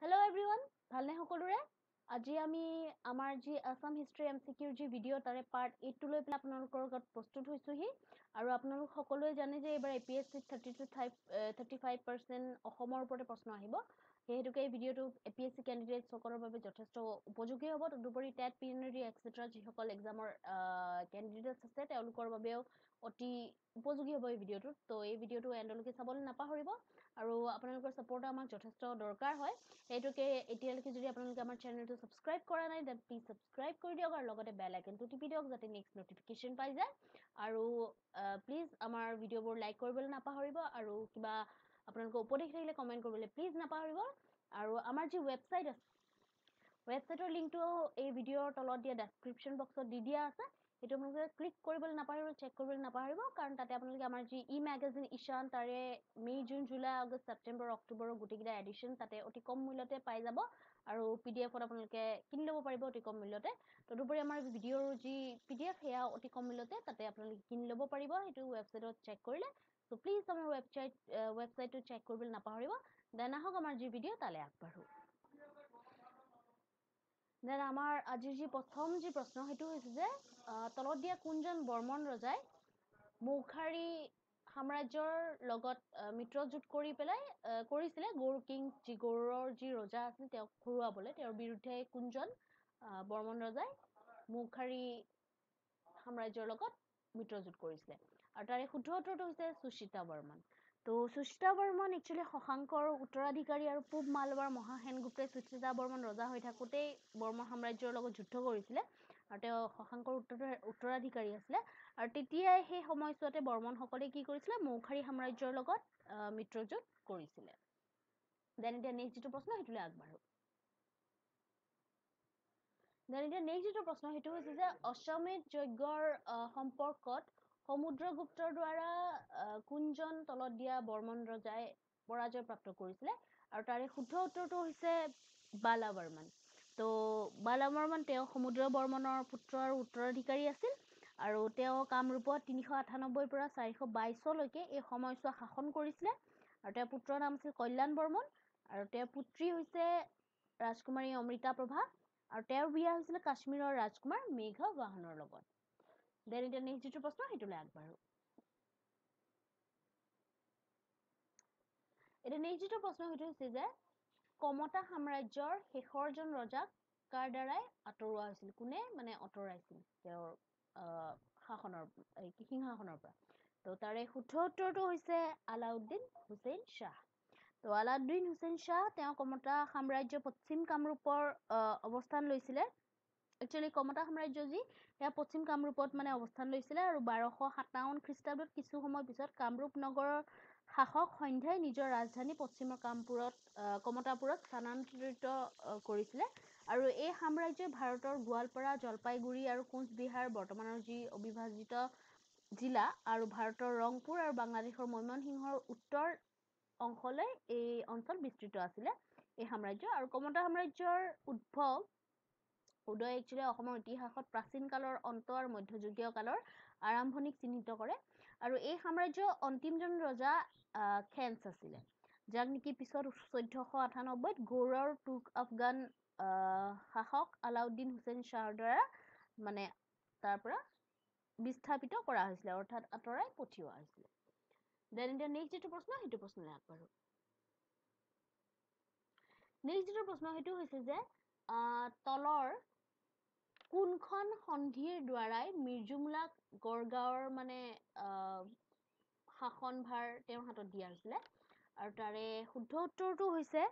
Hello everyone, ভালনে সকলোৰে আজি আমি আমাৰ যি Assam History MCQ ৰ যি ভিডিও তাৰে পাৰ্ট 8 লৈ পেলাই আপোনালোকৰ লগত প্ৰস্তুত হৈছোহি আৰু আপোনালোক সকলোৱে জানে যে এবাৰ APSC 35% অসমৰ ওপৰতে প্ৰশ্ন আহিব হেতুকে এই ভিডিওটো APSC ক্যান্ডিডেটস সকলৰ বাবে যথেষ্ট উপযোগী হ'ব তদুপৰি TET PNRD etc যিসকল এক্সামৰ ক্যান্ডিডেটস আছে তেওঁলোকৰ বাবেও অতি উপযোগী হ'ব এই ভিডিওটো তো এই ভিডিওটো এন্ডলৈকে চাবলৈ নাপাহৰিব আৰু আপোনালোকৰ সাপোৰ্ট আমাক যথেষ্ট দৰকাৰ হয় হেতুকে এতিয়ালৈকে যদি আপোনালোকে আমাৰ চেনেলটো সাবস্ক্ৰাইব কৰা নাই দেন প্লিজ সাবস্ক্ৰাইব কৰি দিয়ক আৰু লগতে বেল আইকনটো টিপি দিয়ক যাতে নেক্সট নটিফিকেশন পাই যায় আৰু প্লিজ আমাৰ ভিডিওবোৰ লাইক কৰিবলৈ নাপাহৰিব আৰু কিবা আপোনালোকৰ উপদেশ থাকিলে কমেন্ট কৰিবলৈ প্লিজ নাপাহৰিব আৰু আমাৰ যি ৱেবসাইট আছে ৱেবসাইটৰ লিংকটো এই ভিডিওৰ তলত দিয়া ডেসক্ৰিপচন বক্সত দি দিয়া আছে এটো আপোনালোকে ক্লিক কৰিবলৈ নাপাহৰিব চেক কৰিবলৈ নাপাহৰিব কাৰণ তাতে আপোনালোকে আমাৰ যি ই মেগাজিন ইশান তাৰে May June July August September অক্টোবৰৰ গুটিকিটা এডিশন তাতে অতি কম মূল্যতে পাই যাব আৰু পিডিএফত আপোনালোকে কিনি ল'ব পাৰিব অতি কম মূল্যতে তদুপৰি আমাৰ ভিডিওৰ যি পিডিএফ হেয়া অতি কম মূল্যতে তাতে আপোনালোকে কিনি ল'ব পাৰিব এটো ৱেবসাইটত চেক কৰিলে সো প্লিজ আমাৰ ৱেবসাইটটো চেক কৰিবলৈ নাপাহৰিব দেন আহক আমাৰ যি ভিডিও তালে আগবাঢ়ো দেন আমাৰ আজিৰ যি প্ৰথম যি প্ৰশ্ন হেতু হৈছে যে তলত দিয়া কোনজন বৰ্মন ৰজাই মৌখাৰী সাম্ৰাজ্যৰ লগত মিত্ৰজোট কৰি পেলাই কৰিছিলে গৌৰ কিং যি গৌৰৰ যি ৰজা আছিল তেওঁক খুৰুৱাবলৈ তেওঁৰ বিৰুদ্ধে কোনজন বৰ্মন ৰজাই মৌখাৰী সাম্ৰাজ্যৰ লগত মিত্ৰজোট কৰিছিলে আৰু তাৰে শুদ্ধ উত্তৰটো হৈছে সুচিতা বৰ্মন তো সুচিতা বৰ্মন একচুয়ালি শশাংকৰ উত্তৰাধিকাৰী আৰু পূব মালৱাৰ মহাসেনগুপ্তে সুচিতা বৰ্মন ৰজা হৈ থাকোতেই বৰ্মন সাম্ৰাজ্যৰ লগত যুদ্ধ কৰিছিলে আৰু তেওঁ শশাংকৰ উত্তৰাধিকাৰী আছিলে আৰু তেতিয়াই সেই সময়ছোৱাতে বৰ্মন সকলে কি কৰিছিলে মৌখাৰী সাম্ৰাজ্যৰ লগত মিত্ৰজোট কৰিছিলে দেন এতিয়া নেক্সট যেটো প্ৰশ্ন হেতুলে আগবাঢ়ো দেন এতিয়া নেক্সট যেটো প্ৰশ্ন হেতু হৈছে যে অশ্বমেধ যজ্ঞৰ সম্পৰ্কত সমুদ্ৰগুপ্তৰ দ্বাৰা কোনজন তলত দিয়া বৰ্মন ৰজাই পৰাজয় প্ৰাপ্ত কৰিছিলে আৰু তাৰে শুদ্ধ উত্তৰটো হৈছে বালা বৰ্মন তো বালা বৰ্মন তেওঁ সমুদ্ৰ বৰ্মনৰ পুত্ৰ আৰু উত্তৰাধিকাৰী আছিল আৰু তেওঁ কামৰূপত 398 পৰা 422 লৈকে এই সময়ছোৱা শাসন কৰিছিলে আৰু তেওঁৰ পুত্ৰৰ নাম আছিল কল্যাণ বৰ্মন আৰু তেওঁৰ পুত্ৰী হৈছে ৰাজকুমাৰী অমৃতা প্ৰভা আৰু তেওঁৰ বিয়া হৈছিল কাশ্মীৰৰ ৰাজকুমাৰ মেঘা বাহনৰ লগত দেন এতিয়া নেক্সট যেটো প্ৰশ্ন হেতুলে আগবাঢ়ো এটা নেক্সট যেটো প্ৰশ্ন হেতু হৈছে যে কমতা সাম্ৰাজ্যৰ শেষৰজন ৰজাক কাৰ দ্বাৰাই আতৰোৱা হৈছিল কোনে মানে আতৰাইছিল তেওঁৰ শাসনৰ সিংহাসনৰ পৰা তো তাৰে শুদ্ধ উত্তৰটো হৈছে আলাউদ্দিন হুছেইন শাহ তো আলাউদ্দিন হুছেইন শাহ তেওঁ কমতা সাম্ৰাজ্য পশ্চিম কামৰূপৰ অৱস্থান লৈছিলে একচুয়ালি কমতা সাম্ৰাজ্য যি হেয়া পশ্চিম কামৰূপত মানে অৱস্থান লৈছিলে আৰু 1257 খ্ৰীষ্টাব্দত কিছু সময় পিছত কামৰূপ নগৰৰ শাসক সন্ধ্যাই নিজৰ ৰাজধানী পশ্চিমৰ কমতাপুৰত স্থানান্তৰিত কৰিছিলে আৰু এই সাম্ৰাজ্যই ভাৰতৰ গোৱালপাৰা জলপাইগুৰি আৰু কোচবিহাৰ বৰ্তমানৰ যি অবিভাজিত জিলা আৰু ভাৰতৰ ৰংপুৰ আৰু বাংলাদেশৰ ময়মনসিংহৰ উত্তৰ অংশলৈ এই অঞ্চল বিস্তৃত আছিলে এই সাম্ৰাজ্য আৰু কমতা সাম্ৰাজ্যৰ উদয় একচুয়ালি অসমৰ ইতিহাসত প্ৰাচীন কালৰ অন্ত আৰু মধ্যযুগীয় কালৰ আৰম্ভণিক চিহ্নিত কৰে আৰু এই সাম্ৰাজ্যৰ অন্তিমজন ৰজা খেন্স আছিলে যাক নেকি পিছত 1498 গৌৰৰ তুৰ্ক আফগান শাসক আলাউদ্দিন হুছেইন শাহৰ দ্বাৰা মানে তাৰ পৰা বিস্থাপিত কৰা হৈছিল অৰ্থাৎ আতৰাই পঠিওৱা হৈছিল দেন এতিয়া নেক্সট যেটো প্ৰশ্ন হেতু প্ৰশ্নলৈ আগবাঢ়ো নেক্সট যেটো প্ৰশ্ন হেতু হৈছে যে তলৰ কোনখন সন্ধিৰ দ্বাৰাই মিৰ্জুমলাক গড়গাঁৱৰ মানে শাসনভাৰ তেওঁৰ হাতত দিয়া হৈছিলে আৰু তাৰে শুদ্ধ উত্তৰটো হৈছে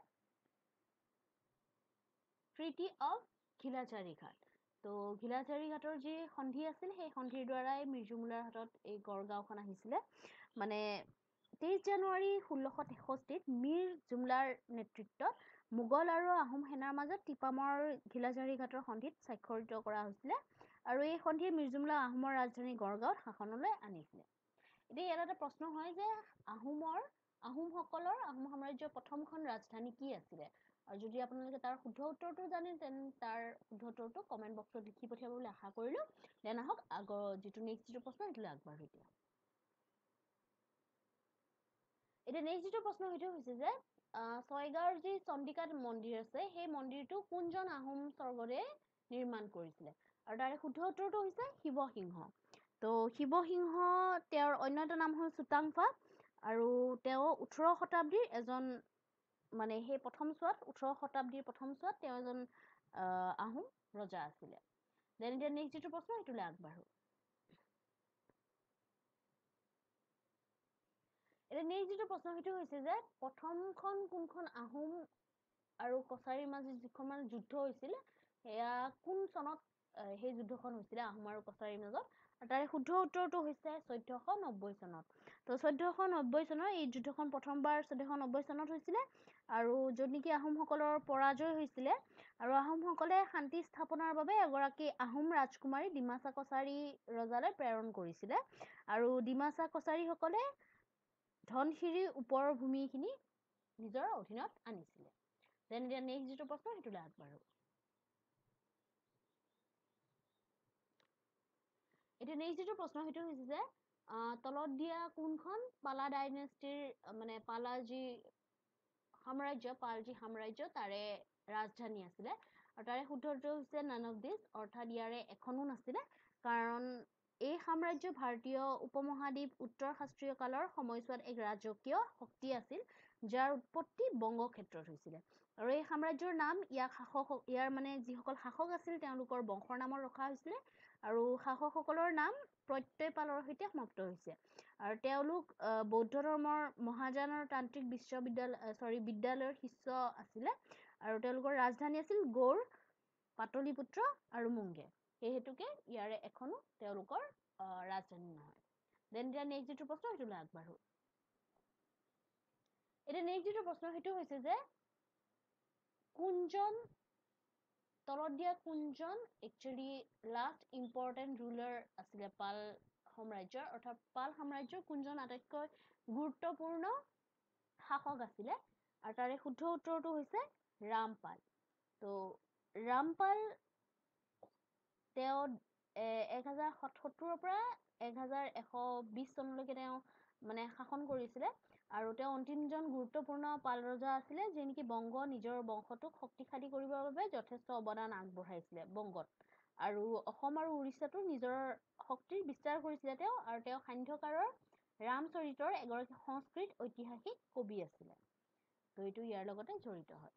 ট্ৰিটি অফ ঘিলাচাৰী ঘাট তো ঘিলাচাৰী ঘাটৰ যি সন্ধি আছিল সেই সন্ধিৰ দ্বাৰাই মিৰ্জুমলাৰ হাতত এই গড়গাঁওখন আহিছিলে মানে 23 জানুৱাৰী 1663 মিৰ জুমলাৰ নেতৃত্বত মোগল আৰু আহোম সেনাৰ মাজত টিপামৰ ঘিলাচাৰী ঘাটৰ সন্ধিত স্বাক্ষৰিত কৰা হৈছিলে আৰু এই সন্ধিয়ে মিৰ্জুমলা আহোমৰ ৰাজধানী গড়গাঁৱত শাসনলৈ আনিছিলে এতিয়া ইয়াত এটা প্ৰশ্ন হয় যে আহোম সাম্ৰাজ্যৰ প্ৰথমখন ৰাজধানী কি আছিলে আৰু যদি আপোনালোকে তাৰ শুদ্ধ উত্তৰটো জানে তেন তাৰ শুদ্ধ উত্তৰটো কমেন্ট বক্সত লিখি পঠিয়াব বুলি আশা কৰিলো দেন আহক আগৰ যেটো নেক্সট যেটো প্ৰশ্ন হেতুলে আগবাঢ়ো এতিয়া নেক্সট যেটো প্ৰশ্ন হেতু হৈছে যে ছয়গাঁৱৰ যি চণ্ডিকা মন্দিৰ আছে সেই মন্দিৰটো কোনজন আহোম স্বৰ্গদেৱে নিৰ্মাণ কৰিছিলে আৰু তাৰে শুদ্ধ উত্তৰটো হৈছে শিৱসিংহ তো শিৱসিংহ তেওঁৰ অন্য এটা নাম হ'ল চুতাংফা আৰু তেওঁ 18 শতাব্দীৰ এজন মানে সেই প্ৰথম ছোৱাত 18 শতাব্দীৰ প্ৰথম ছোৱাত তেওঁ এজন আহোম ৰজা আছিলে দেন এতিয়া নেক্সট যিটো প্ৰশ্ন সেইটোলৈ আগবাঢ়ো এতিয়া নেক্সট যিটো প্ৰশ্ন সেইটো হৈছে যে প্ৰথমখন কোনখন আহোম আৰু কছাৰীৰ মাজত যিখন মানে যুদ্ধ হৈছিল সেয়া কোন চনত সেই যুদ্ধখন হৈছিলে আহোম আৰু কছাৰীৰ মাজত আৰু তাৰে শুদ্ধ উত্তৰটো হৈছে 1490 চনত তো 1490 চনৰ এই যুদ্ধখন প্ৰথমবাৰ 1490 চনত হৈছিলে আৰু য'ত নেকি আহোমসকলৰ পৰাজয় হৈছিলে আৰু আহোমসকলে শান্তি স্থাপনৰ বাবে এগৰাকী আহোম ৰাজকুমাৰী ডিমাচা কছাৰী ৰজালৈ প্ৰেৰণ কৰিছিলে আৰু ডিমাচা কছাৰীসকলে ধনশিৰিৰ ওপৰৰ ভূমিখিনি নিজৰ অধীনত আনিছিলে দেন এতিয়া নেক্সট যিটো প্ৰশ্ন সেইটোলৈ আগবাঢ়ো এতিয়া নেক্সট যিটো প্ৰশ্ন সেইটো হৈছে যে তলত দিয়া কোনখন পালা ডাইনেষ্টিৰ মানে পালা যি সাম্ৰাজ্য পালজী সাম্ৰাজ্য তাৰে ৰাজধানী আছিলে আৰু তাৰে শুদ্ধ উত্তৰ হৈছে নান অফ দিছ অৰ্থাৎ ইয়াৰে এখনো নাছিলে কাৰণ এই সাম্ৰাজ্য ভাৰতীয় উপমহাদ্বীপ উত্তৰ শাস্ত্ৰীয় কালৰ সময়ছোৱাত এক ৰাজকীয় শক্তি আছিল যাৰ উৎপত্তি বংগ ক্ষেত্ৰত হৈছিলে আৰু এই সাম্ৰাজ্যৰ নাম ইয়াৰ মানে যিসকল শাসক আছিল তেওঁলোকৰ বংশৰ নামত ৰখা হৈছিলে আৰু শাসকসকলৰ নাম প্ৰত্যয়পালৰ সৈতে সমাপ্ত হৈছে আৰু তেওঁলোক বৌদ্ধ ধৰ্মৰ মহাযানৰ তান্ত্ৰিক বিদ্যালয়ৰ শিষ্য আছিলে আৰু তেওঁলোকৰ ৰাজধানী আছিল গৌড় পাটলিপুত্ৰ আৰু মুংগে সেই হেতুকে ইয়াৰে এখনো তেওঁলোকৰ ৰাজধানী নহয় দেন এতিয়া নেক্সট যিটো প্ৰশ্ন সেইটোলৈ আগবাঢ়ো এতিয়া নেক্সট যিটো প্ৰশ্ন সেইটো হৈছে যে কোনজন তলত দিয়া কোনজন একচুৱেলি লাষ্ট ইম্পৰ্টেণ্ট ৰুলাৰ আছিলে পাল সাম্ৰাজ্যৰ অৰ্থাৎ পাল সাম্ৰাজ্যৰ কোনজন আটাইতকৈ গুৰুত্বপূৰ্ণ শাসক আছিলে আৰু তাৰে শুদ্ধ উত্তৰটো হৈছে ৰামপাল তো ৰামপাল তেওঁ 1077 পৰা 1120 চনলৈকে তেওঁ মানে শাসন কৰিছিলে আৰু তেওঁ অন্তিমজন গুৰুত্বপূৰ্ণ পাল ৰজা আছিলে যি নেকি বংগ নিজৰ বংশটোক শক্তিশালী কৰিবৰ বাবে যথেষ্ট অৱদান আগবঢ়াইছিলে বংগত আৰু অসম আৰু উৰিষ্যাতো নিজৰ শক্তিৰ বিস্তাৰ কৰিছিলে তেওঁ আৰু তেওঁ সান্ধ্যকাৰৰ ৰামচৰিতৰ এগৰাকী সংস্কৃত ঐতিহাসিক কবি আছিলে তো এইটো ইয়াৰ লগতে জড়িত হয়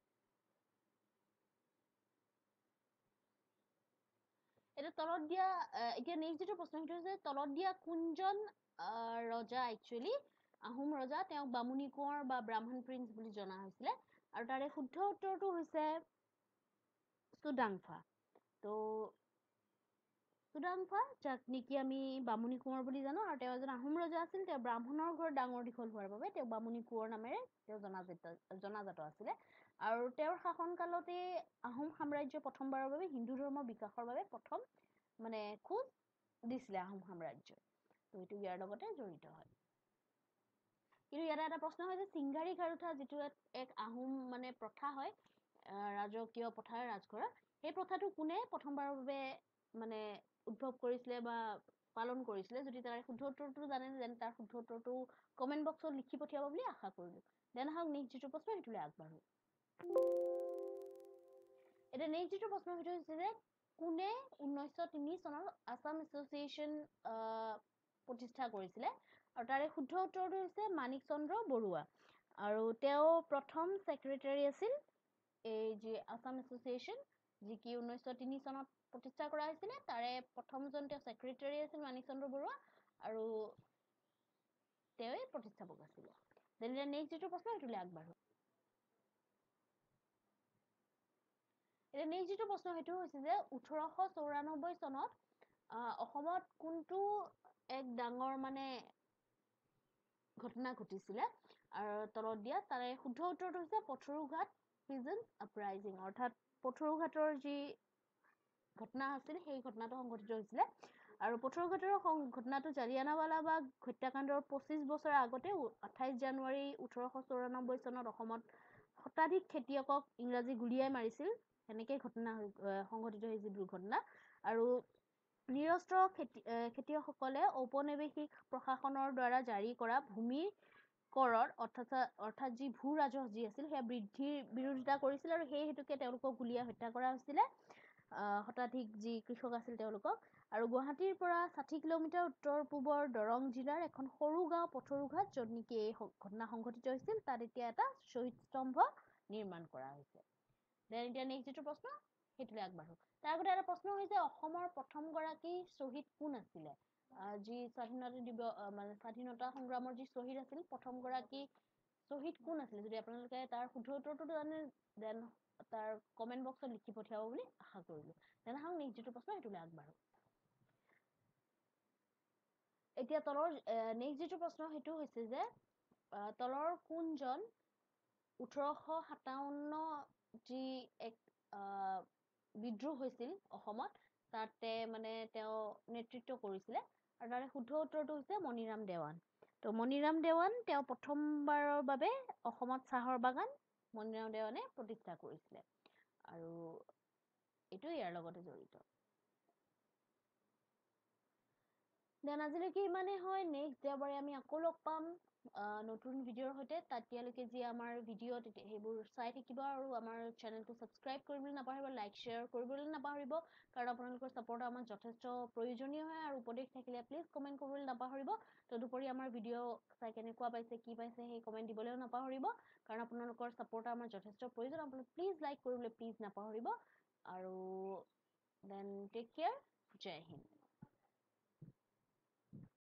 এটা তলত দিয়া এতিয়া নেক্সট যিটো প্ৰশ্ন সেইটো হৈছে তলত দিয়া কোনজন ৰজা একচুৱেলি আহোম ৰজা তেওঁক বামুণী কোঁৱৰ বা ব্ৰাহ্মণ প্ৰিন্স বুলি জনা হৈছিলে আৰু তাৰে শুদ্ধ উত্তৰটো হৈছে চুডাংফা তো চুডাংফা যাক নেকি আমি বামুণী কোঁৱৰ বুলি জানো আৰু তেওঁ এজন আহোম ৰজা আছিল তেওঁ ব্ৰাহ্মণৰ ঘৰত ডাঙৰ দীঘল হোৱাৰ বাবে তেওঁ বামুণী কোঁৱৰ নামেৰে তেওঁ জনাজাত আছিলে আৰু তেওঁৰ শাসনকালতে আহোম সাম্ৰাজ্য প্ৰথমবাৰৰ বাবে হিন্দু ধৰ্মৰ বিকাশৰ বাবে প্ৰথম মানে খোজ দিছিলে আহোম সাম্ৰাজ্যই তো এইটো ইয়াৰ লগতে জড়িত হয় কিন্তু ইয়াতে এটা প্ৰশ্ন হয় যে চিংগাৰী গাৰুঠা যিটো এক আহোম মানে প্ৰথা হয় ৰাজকীয় প্ৰথা ৰাজঘৰৰ সেই প্ৰথাটো কোনে প্ৰথমবাৰৰ বাবে মানে উদ্ভৱ কৰিছিলে বা পালন কৰিছিলে যদি তাৰ শুদ্ধ উত্তৰটো জানে যেন তাৰ শুদ্ধ উত্তৰটো কমেন্ট বক্সত লিখি পঠিয়াব বুলি আশা কৰিলো দেন আহক নেক্সট যিটো প্ৰশ্ন সেইটোলৈ আগবাঢ়ো এতিয়া নেক্সট যিটো প্ৰশ্ন সেইটো হৈছে যে কোনে 1903 চনত আছাম এছ'চিয়েশ্যন প্ৰতিষ্ঠা কৰিছিলে আৰু তাৰে শুদ্ধ উত্তৰটো হৈছে মাণিক চন্দ্ৰ বৰুৱা আৰু তেওঁ প্ৰথম ছেক্ৰেটাৰী আছিল এই যি আছাম এছ'চিয়েশ্যন যি কি 1903 চনত প্ৰতিষ্ঠা কৰা হৈছিলে তাৰে প্ৰথমজন তেওঁ ছেক্ৰেটাৰী আছিল মাণিক চন্দ্ৰ বৰুৱা আৰু তেওঁই প্ৰতিষ্ঠাপক আছিলে দেন নেক্সট যিটো প্ৰশ্ন সেইটোলৈ আগবাঢ়ো এতিয়া নেক্সট যিটো প্ৰশ্ন সেইটো হৈছে যে 1894 চনত অসমত কোনটো এক ডাঙৰ মানে ঘটনা ঘটিছিলে আৰু তলত দিয়া তাৰে শুদ্ধ উত্তৰটো হৈছে পথৰুঘাট পিজন আপৰাইজিং অৰ্থাৎ পথৰুঘাটৰ যি ঘটনা আছিল সেই ঘটনাটো সংঘটিত হৈছিলে আৰু পথৰুঘাটৰ ঘটনাটো জালিয়ানাৱালাবাগ হত্যাকাণ্ডৰ 25 বছৰ আগতে 28 জানুৱাৰী 1894 চনত অসমত শতাধিক খেতিয়কক ইংৰাজী গুলীয়াই মাৰিছিল এনেকৈ ঘটনা সংঘটিত হৈছিল দুৰ্ঘটনা আৰু নিৰস্ত্ৰ খেতিয়কসকলে ঔপনিৱেশিক প্ৰশাসনৰ দ্বাৰা জাৰি কৰা ভূমি কৰৰ অৰ্থাৎ যি ভূ ৰাজহ যি আছিল সেয়া বৃদ্ধিৰ বিৰোধিতা কৰিছিল আৰু সেই হেতুকে তেওঁলোকক গুলীয়াই হত্যা কৰা হৈছিলে শতাধিক যি কৃষক আছিল তেওঁলোকক আৰু গুৱাহাটীৰ পৰা 60 কিলোমিটাৰ উত্তৰ পূবৰ দৰং জিলাৰ এখন সৰু গাঁও পথৰুঘাট য'ত নেকি এই ঘটনা সংঘটিত হৈছিল তাত এতিয়া এটা শ্বহীদ স্তম্ভ নিৰ্মাণ কৰা হৈছে দেন এতিয়া নেক্সট যিটো প্ৰশ্ন সেইটোলৈ আগবাঢ়ো তাৰ আগতে এটা প্ৰশ্ন হৈছে অসমৰ প্ৰথমগৰাকী শ্বহীদ কোন আছিলে যি স্বাধীনতা সংগ্ৰামৰ যি শ্বহীদ আছিল প্ৰথমগৰাকী শ্বহীদ কোন আছিল যদি আপোনালোকে তাৰ শুদ্ধ উত্তৰটো জানে দেন তাৰ কমেন্ট বক্সত লিখি পঠিয়াব বুলি আশা কৰিলো দেন আহক নেক্সট যিটো প্ৰশ্ন সেইটোলৈ আগবাঢ়ো এতিয়া তলৰ নেক্সট যিটো প্ৰশ্ন সেইটো হৈছে যে তলৰ কোনজন 1857 যি এক বিদ্ৰোহ হৈছিল অসমত তাতে মানে তেওঁ নেতৃত্ব কৰিছিলে আৰু তাৰে শুদ্ধ উত্তৰটো হৈছে মণিৰাম দেৱান তো মণিৰাম দেৱান তেওঁ প্ৰথমবাৰৰ বাবে অসমত চাহৰ বাগান মণিৰাম দেৱানে প্ৰতিষ্ঠা কৰিছিলে আৰু এইটো ইয়াৰ লগতে জড়িত দেন আজিলৈকে ইমানেই হয় নেক্সট দেওবাৰে আমি আকৌ লগ পাম নতুন ভিডিঅ'ৰ সৈতে তেতিয়ালৈকে যি আমাৰ ভিডিঅ' সেইবোৰ চাই থাকিব আৰু আমাৰ চেনেলটো ছাবস্ক্ৰাইব কৰিবলৈ নাপাহৰিব লাইক শ্বেয়াৰ কৰিবলৈ নাপাহৰিব কাৰণ আপোনালোকৰ ছাপোৰ্ট আমাক যথেষ্ট প্ৰয়োজনীয় হয় আৰু উপদেশ থাকিলে প্লিজ কমেণ্ট কৰিবলৈ নাপাহৰিব তদুপৰি আমাৰ ভিডিঅ' চাই কেনেকুৱা পাইছে কি পাইছে সেই কমেণ্ট দিবলৈও নাপাহৰিব কাৰণ আপোনালোকৰ ছাপোৰ্ট আমাৰ যথেষ্ট প্ৰয়োজন আপোনালোক প্লিজ লাইক কৰিবলৈ প্লিজ নাপাহৰিব আৰু দেন টেক কেয়াৰ জয় হিন্দ